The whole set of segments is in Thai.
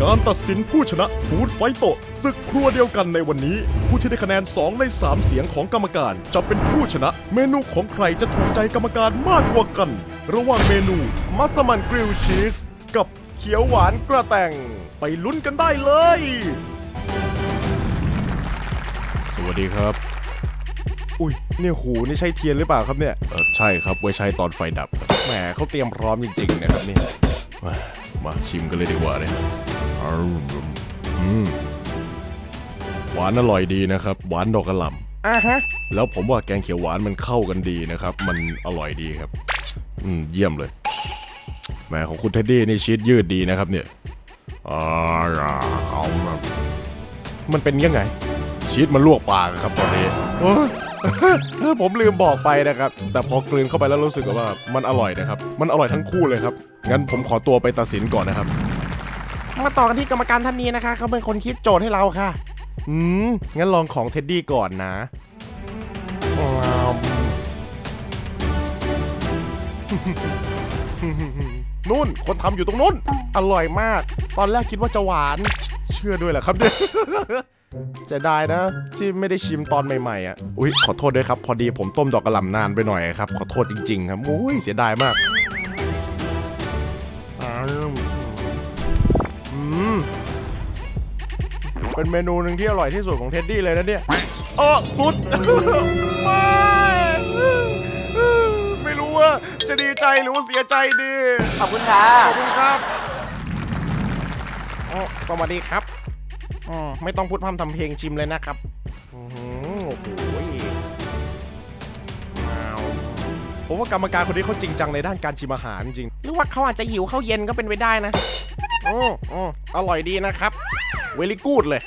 การตัดสินผู้ชนะฟู้ดไฟโตะศึกครัวเดียวกันในวันนี้ผู้ที่ได้คะแนน2 ใน 3เสียงของกรรมการจะเป็นผู้ชนะเมนูของใครจะถูกใจกรรมการมากกว่ากันระหว่างเมนูมัสมั่นกริลชีสกับเขียวหวานกระแตงไปลุ้นกันได้เลยสวัสดีครับอุ้ยเนี่ยหูนี่ใช่เทียนหรือเปล่าครับเนี่ยใช่ครับไว้ใช้ตอนไฟดับแหมเขาเตรียมพร้อมจริงๆนะครับนี่มาชิมกันเลยดีกว่าเลยหวานอร่อยดีนะครับหวานดอกกระหล่ำแล้วผมว่าแกงเขียวหวานมันเข้ากันดีนะครับมันอร่อยดีครับเยี่ยมเลยแหมของคุณเท็ดดี้นี่ชีสยืดดีนะครับเนี่ยมันเป็นยังไงชีสมันลวกปากครับตอนนี้ผมลืมบอกไปนะครับแต่พอกลืนเข้าไปแล้วรู้สึกว่ามันอร่อยนะครับมันอร่อยทั้งคู่เลยครับงั้นผมขอตัวไปตัดสินก่อนนะครับมาต่อกันที่กรรมการท่านนี้นะคะเขาเป็นคนคิดโจทย์ให้เราค่ะงั้นลองของเท็ดดี้ก่อนนะนู่นคนทำอยู่ตรงนู้นอร่อยมากตอนแรกคิดว่าจะหวานเชื่อด้วยแหละครับเนี่ยจะได้นะที่ไม่ได้ชิมตอนใหม่ๆอ่ะอุ๊ยขอโทษด้วยครับพอดีผมต้มดอกกระหล่ำนานไปหน่อยครับขอโทษจริงๆครับอุ้ยเสียดายมากเป็นเมนูหนึ่งที่อร่อยที่สุดของเท็ดดี้เลยนะเนี่ยสุดไม่รู้ว่าจะดีใจหรือว่าเสียใจดีขอบคุณครับขอบคุณครับสวัสดีครับไม่ต้องพูดพร่ำทำเพลงชิมเลยนะครับโอ้โหผมว่ากรรมการคนนี้เขาจริงจังในด้านการชิมอาหารจริงหรือว่าเขาอาจจะหิวข้าวเย็นก็เป็นไปได้นะอร่อยดีนะครับเวลี่กู๊ดเลย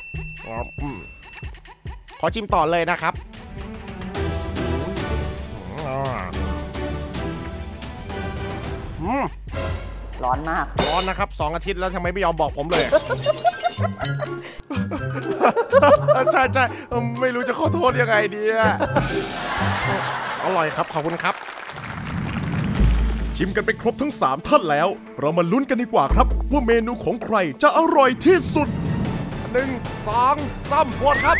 ขอชิมต่อเลยนะครับร้อนมากร้อนนะครับ2 อาทิตย์แล้วทำไมไม่ยอมบอกผมเลยใช่ไม่รู้จะขอโทษยังไงดีอร่อยครับขอบคุณครับชิมกันไปครบทั้ง3ท่านแล้วเรามาลุ้นกันดีกว่าครับว่าเมนูของใครจะอร่อยที่สุด1 2 3หมดครับ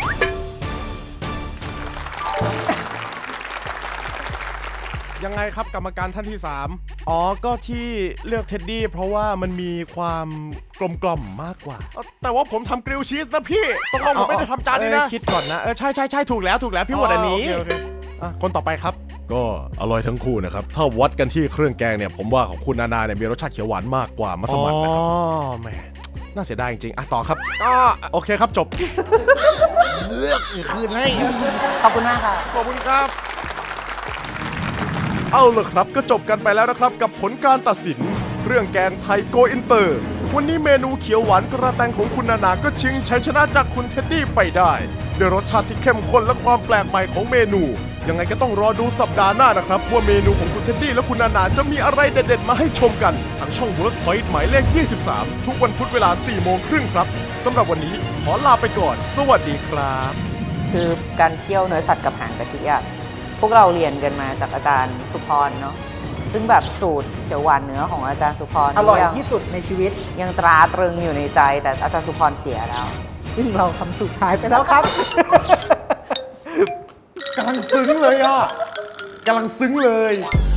ยังไงครับกรรมการท่านที่3ก็ที่เลือกเท็ดดี้เพราะว่ามันมีความกลมๆมากกว่าแต่ว่าผมทำกริลชีสนะพี่ต้องลองผมไม่ได้ทำจานนี้นะคิดก่อนนะใช่ถูกแล้วพี่หมดอันนี้คนต่อไปครับก็อร่อยทั้งคู่นะครับถ้าวัดกันที่เครื่องแกงเนี่ยผมว่าของคุณนานาเนี่ยมีรสชาติเขียวหวานมากกว่ามัสมั่นนะครับแหมน่าเสียดายจริงๆต่อครับก็โอเคครับจบเลือกอีกคืนให้ขอบคุณมากค่ะขอบคุณครับเอาล่ะครับก็จบกันไปแล้วนะครับกับผลการตัดสินเครื่องแกงไทยโกอินเตอร์วันนี้เมนูเขียวหวานกระแตงของคุณนานาก็ชิงชัยชนะจากคุณเท็ดดี้ไปได้ด้วยรสชาติที่เข้มข้นและความแปลกใหม่ของเมนูยังไงก็ต้องรอดูสัปดาห์หน้านะครับว่าเมนูของคุณเท็ดดี้และคุณนานาจะมีอะไรเด็ดๆมาให้ชมกันทางช่อง Workpoint หมายเลข 23ทุกวันพุธเวลา 4 โมงครึ่งครับสำหรับวันนี้ขอลาไปก่อนสวัสดีครับคือการเคี่ยวเนื้อสัตว์กับหางกะทิพวกเราเรียนกันมาจากอาจารย์สุพรเนาะซึ่งแบบสูตรเขียวหวานเนื้อของอาจารย์สุพรอร่อยที่สุดในชีวิตยังตราตรึงอยู่ในใจแต่อาจารย์สุพรเสียแล้วซึ่งเราทำสุดท้ายไปแล้วครับกำลังซึ้งเลยกำลังซึ้งเลย